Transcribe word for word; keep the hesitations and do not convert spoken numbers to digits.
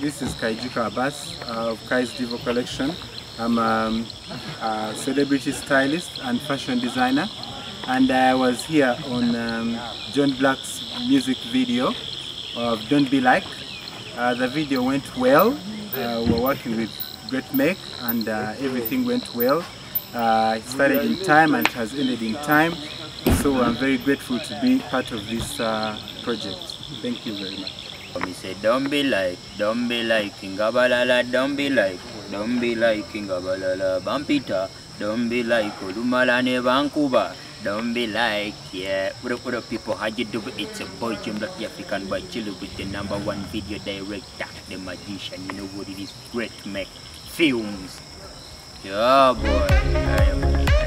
this is Kaijiko Abbas of Kai's Divo Collection. I'm um, a celebrity stylist and fashion designer, and I was here on um, John Blaq's music video of Don't Be Like. Uh, the video went well. Uh, we're working with Grate, and uh, everything went well. Uh, it started in time and it has ended in time. So I'm very grateful to be part of this uh, project. Thank you very much. Me say, don't be like, don't be like, Kingabalala, don't be like, don't be like, Kingabalala, Bampita, don't be like, Olumalane, Vancouver, don't be like, yeah. What up, what up, people? How you doing? It's a boy, John Blaq, the African boy, chilling with the number one video director, the magician. You know what it is? Grate Films. Yeah, boy.